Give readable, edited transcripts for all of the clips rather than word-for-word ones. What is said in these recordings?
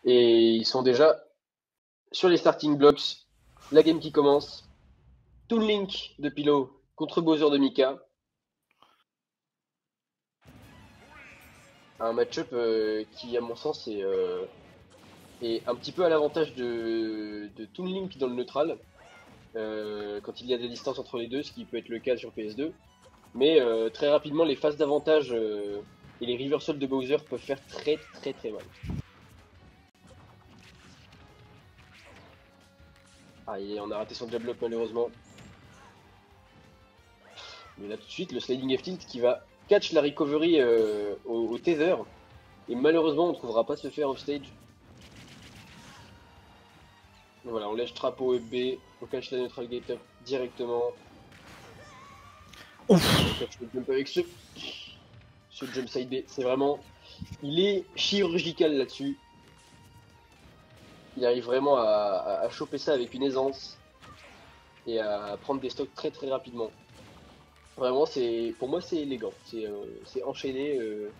Et ils sont déjà sur les starting blocks. La game qui commence. Toon Link de Pilo contre Bowser de Mika. Un match-up qui, à mon sens, est un petit peu à l'avantage de Toon Link dans le neutral. Quand il y a des distances entre les deux, ce qui peut être le cas sur PS2. Mais très rapidement, les phases d'avantage et les reversals de Bowser peuvent faire très mal. Ah, on a raté son jab lock malheureusement. Mais là tout de suite, le sliding F-tilt qui va catch la recovery au tether. Et malheureusement, on ne trouvera pas ce faire offstage. Voilà, on lèche trap au FB, on catch la neutral gate up directement. Ouf. On catch le jump avec ce jump side B, c'est vraiment... Il est chirurgical là-dessus. Il arrive vraiment à choper ça avec une aisance et à prendre des stocks très rapidement. Vraiment, pour moi, c'est élégant. C'est enchaîné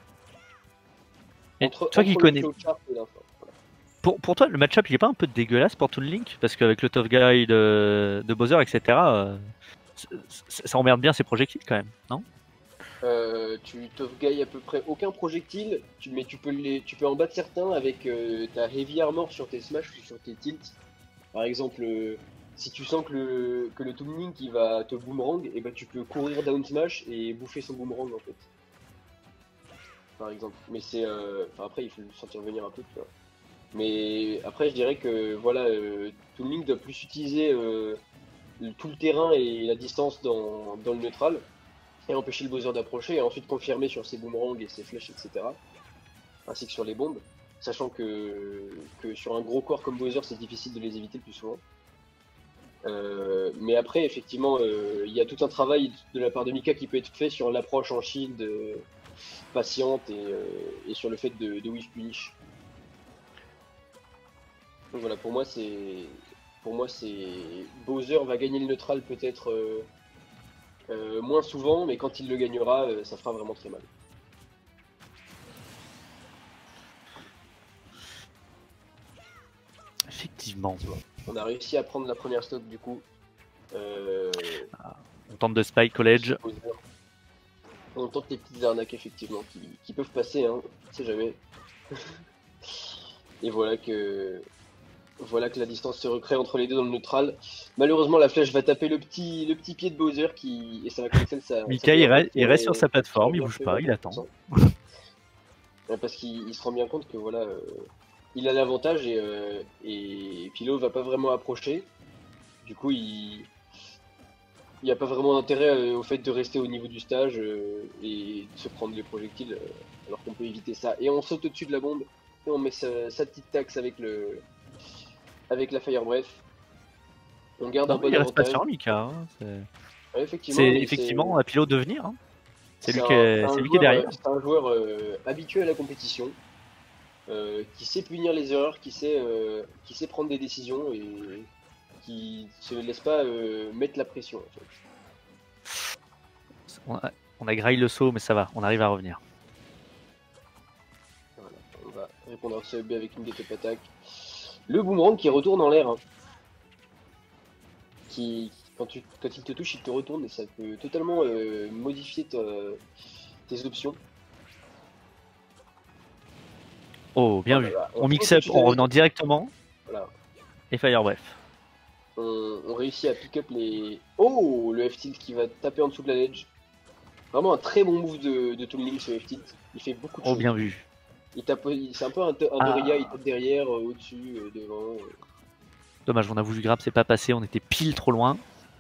entre toi qui connais. Pour toi, le match-up, il est pas un peu dégueulasse pour Toon Link? Parce qu'avec le tough guy de Bowser, etc., ça emmerde bien ses projectiles quand même, non? Tu tough guy à peu près aucun projectile, mais tu peux en battre certains avec ta heavy armor sur tes smash ou sur tes tilts. Par exemple, si tu sens que le Toon Link il va te boomerang, et bah tu peux courir down smash et bouffer son boomerang en fait. Par exemple. Mais c'est. Après, il faut le sentir venir un peu, tu vois. Mais après, je dirais que voilà, Toon Link doit plus utiliser tout le terrain et la distance dans le neutral et empêcher le Bowser d'approcher et ensuite confirmer sur ses boomerangs et ses flèches, etc. Ainsi que sur les bombes, sachant que sur un gros corps comme Bowser, c'est difficile de les éviter le plus souvent. Mais après, effectivement, il y a tout un travail de la part de Mika qui peut être fait sur l'approche en shield patiente et sur le fait de whiff punish. Donc voilà, pour moi, c'est Bowser va gagner le neutral peut-être moins souvent, mais quand il le gagnera, ça fera vraiment très mal. Effectivement. On a réussi à prendre la première stock du coup. On tente de spy college. On tente les petites arnaques effectivement qui peuvent passer, hein, on sait jamais. Et voilà que la distance se recrée entre les deux dans le neutral. Malheureusement, la flèche va taper le petit pied de Bowser et ça va cancel sa. Mika, il reste sur sa plateforme, il bouge pas, il attend. Parce qu'il se rend bien compte que voilà, il a l'avantage et Pilo va pas vraiment approcher. Du coup, il n'y a pas vraiment d'intérêt au fait de rester au niveau du stage et de se prendre les projectiles alors qu'on peut éviter ça. Et on saute au-dessus de la bombe et on met sa petite taxe avec la Fire Breath. On garde un bon avantage. Il reste pas sur Mika. Hein, ouais, effectivement, c'est effectivement un pilote de venir. Hein. C'est lui qui est derrière. C'est un joueur habitué à la compétition, qui sait punir les erreurs, qui sait prendre des décisions et qui se laisse pas mettre la pression. En fait. On a graillé le saut, mais ça va, on arrive à revenir. Voilà, on va répondre à ce B avec une get-up attack. Le boomerang qui retourne en l'air. Hein. Quand il te touche, il te retourne et ça peut totalement modifier tes options. Oh, bien vu. On mix up en revenant directement. Voilà. Et Fire Breath. On réussit à pick up les... Oh, le F-tilt qui va taper en dessous de la ledge. Vraiment un très bon move de Toon Link ce F-tilt. Il fait beaucoup de choses. Oh, bien vu. C'est un peu un Doria, il tape derrière, au-dessus, devant. Dommage, on a voulu grab, c'est pas passé, on était pile trop loin.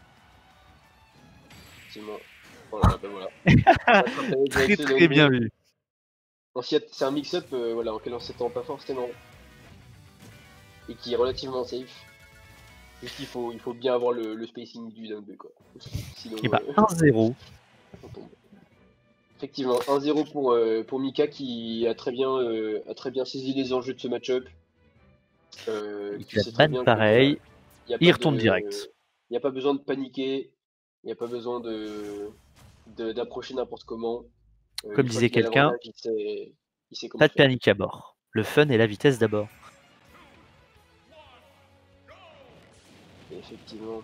Voilà, ben voilà. Très bien vu. C'est un mix-up voilà, auquel on s'attend pas forcément. Et qui est relativement safe. Juste qu'il faut bien avoir le spacing du down 2 quoi. Sinon, et bah 1-0. On tombe. Effectivement, 1-0 pour Mika qui a très bien saisi les enjeux de ce match-up. Il a ban pareil. Il retourne direct. Il n'y a pas besoin de paniquer. Il n'y a pas besoin d'approcher n'importe comment. Comme disait quelqu'un, pas de panique à bord. Le fun et la vitesse d'abord. Effectivement.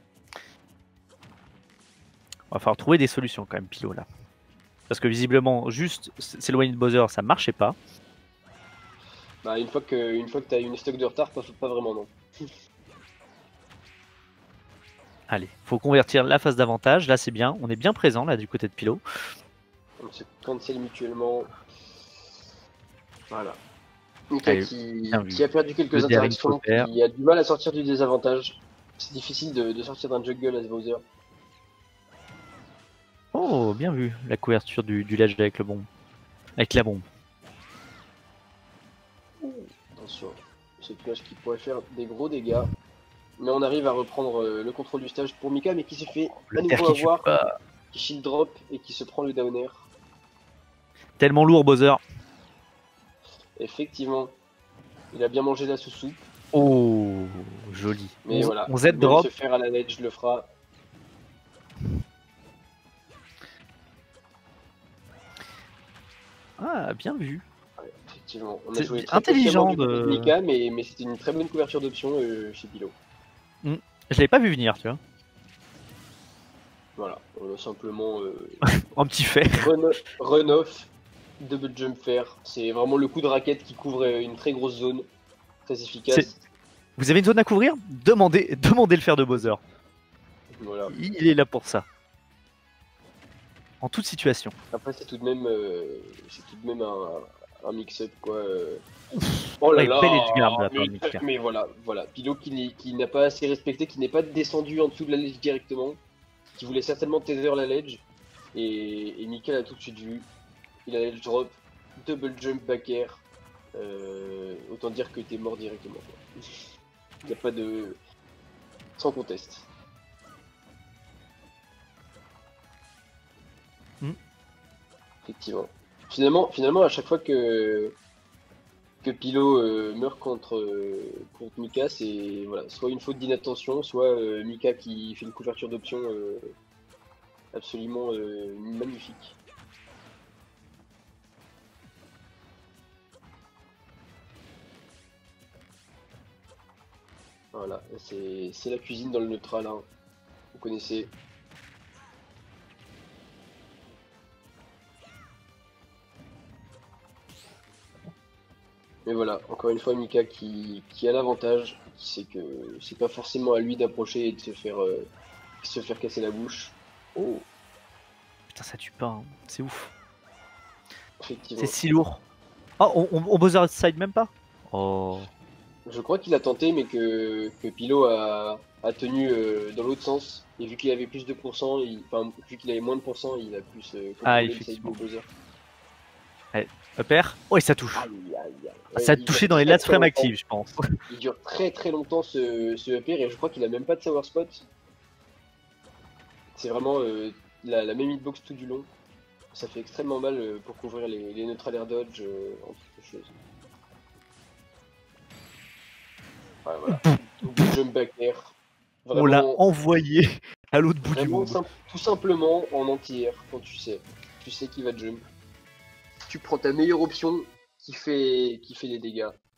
On va falloir trouver des solutions quand même, Pilo, là. Parce que visiblement, juste s'éloigner de Bowser, ça marchait pas. Bah, une fois que t'as une stock de retard, pas vraiment, non. Allez, faut convertir la phase d'avantage. Là, c'est bien. On est bien présent, là, du côté de Pilo. On se cancel mutuellement. Voilà. Mika qui a perdu quelques interactions, qui a du mal à sortir du désavantage. C'est difficile de sortir d'un juggle à ce Bowser. Oh, bien vu, la couverture du ledge avec le bombe. Avec la bombe. Attention, ce plage qui pourrait faire des gros dégâts. Mais on arrive à reprendre le contrôle du stage pour Mika, mais qui se fait à nouveau avoir, qui shield drop et qui se prend le downer. Tellement lourd, Bowser. Effectivement, il a bien mangé la sous-soupe. Oh, joli. Mais voilà, on Z drop. Se faire à la ledge le fera. Ah, bien vu. Ouais, effectivement, on a joué très intelligent de Mika, mais c'était une très bonne couverture d'options chez Pilo. Je l'avais pas vu venir, tu vois. Voilà, on a simplement un petit fer. Run off, double jump fair. C'est vraiment le coup de raquette qui couvre une très grosse zone, très efficace. Vous avez une zone à couvrir? Demandez le fer de Bowser. Voilà. Il est là pour ça. En toute situation. Après, c'est tout de même un mix-up, quoi. Oh là là, mais voilà, Pilo qui n'a pas assez respecté, qui n'est pas descendu en dessous de la ledge directement, qui voulait certainement tether la ledge, et Mika l'a tout de suite vu. Il a ledge drop, double jump back air, autant dire que t'es mort directement. Il n'y a pas de... sans conteste. Effectivement. Finalement, à chaque fois que Pilo meurt contre Mika, c'est voilà, soit une faute d'inattention, soit Mika qui fait une couverture d'options absolument magnifique. Voilà, c'est la cuisine dans le neutral, hein. Vous connaissez. Mais voilà, encore une fois, Mika qui a l'avantage, qui sait que c'est pas forcément à lui d'approcher et de se faire casser la bouche. Oh putain, ça tue pas, hein. C'est ouf. Effectivement. C'est si lourd. Oh, on Bowser side même pas? Oh. Je crois qu'il a tenté, mais que Pilo a tenu dans l'autre sens. Et vu qu'il avait plus de pourcents, vu qu'il avait moins de pourcents, il a plus contrôlé le side de Bowser. Allez, upper. Oh, et ça touche. Ça a touché dans les last frames actives, je pense. Il dure très très longtemps ce upper, et je crois qu'il a même pas de sour spot. C'est vraiment la même hitbox tout du long. Ça fait extrêmement mal pour couvrir les neutral air dodge entre autres choses. Ouais, voilà. Double jump back air. On l'a envoyé à l'autre bout du monde. Tout simplement en anti-air quand tu sais qu'il va jump. Tu prends ta meilleure option qui fait des dégâts.